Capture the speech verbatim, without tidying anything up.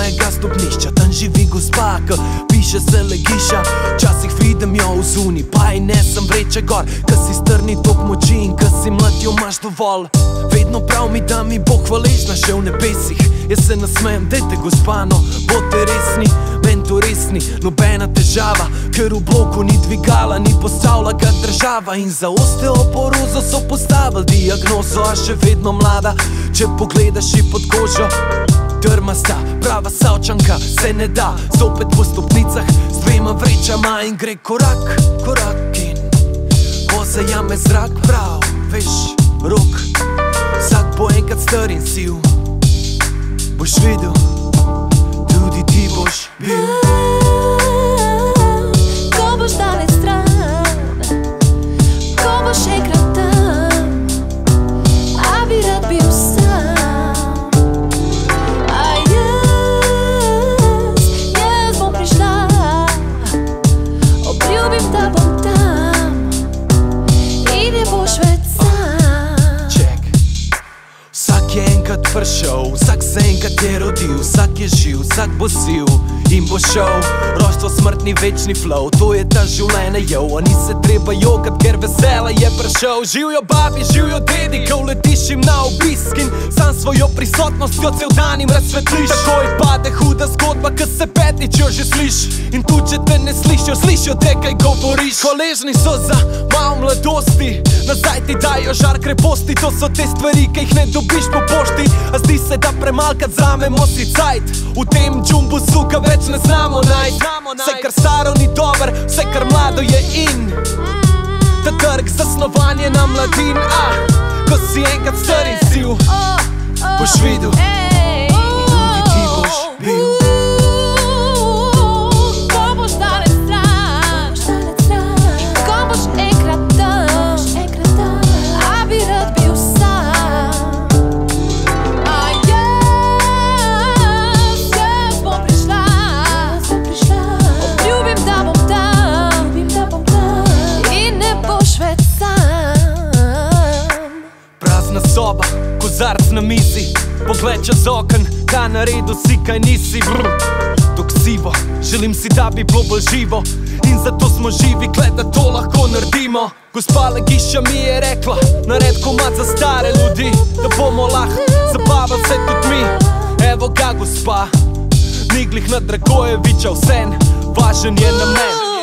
mojega stopnišča. Tam živi gospa, ki piše se legiša. Včasih vidim jo v zuni, pa ji nesem vreče gor. Ka si strni tok moči in ka si mlad, jo imaš dovolj. Vedno prav mi, da mi bo hvaležna še v nebesih. Jaz se nasmejem, dejte gospano, bote resni. Men to resni, nobena težava, ker v bloku ni dvigala, ni postavila ga država. In za osteoporozo so postavili diagnozo, a še vedno mlada, če pogledaš ji pod kožo. Trmasta, prava Savčanka, se ne da, zopet po stopnicah s dvema vrečama in gre korak, korak in ko zajame zrak prav, veš, rok. Vsak bo enkrat star in siv, boš videl, tudi ti boš bil. Ko boš daleč stran, ko boš enkrat tam, a bi rad bil sam. A jaz, jaz bom prišla, obljubim, da bom tam in ne boš več sam. Ček, vsak je enkrat prišel, vsak se enkrat je rodil, vsak je živ, vsak bo siv in bo šel. Rojstvo, smrtni, večni flow, to je ta življenje, jo. A ni se treba jokat, ker vesela je prišel. Živijo babi, živijo dedi, ko letiš jim na obisk in sam svojo prisotnostjo cel dan jim razsvetliš. Takoj pade huda zgodba, ko se petič jo že sliš. In tu, če te ne slišijo, slišijo te, kaj govoriš. Hvaležni so za malo mladosti, nazaj ti dajo žar kreposti. To so te stvari, ki jih ne dobiš po pošti. A zdi se, da premalkrat vzamemo si cajt, v tem džumbusu, ka več ne znamo najt. Vse, kar staro ni dober, vse, kar mlado je in ta trg zasnovan je na mladin. A, ko si enkrat star in siv, boš videl, tudi ti boš bil. Ko boš daleč stran, ko boš enkrat tam, a bi rad bil sam. A jaz, jaz bom prišla, obljubim, da bom tam in ne boš več sam. Prazna soba, kozarc na mizi, pogled čez oken, ka naredil si, kaj nisi. Tok sivo, želim si, da bi bilo bolj živo in zato smo živi, gled, da to lahko naredimo. Gospa Legiša mi je rekla, nared komad za stare ljudi, da bomo lahko zabavali se tudi mi. Evo ga gospa, ni glih na Dragojevića vsen, važen je namen.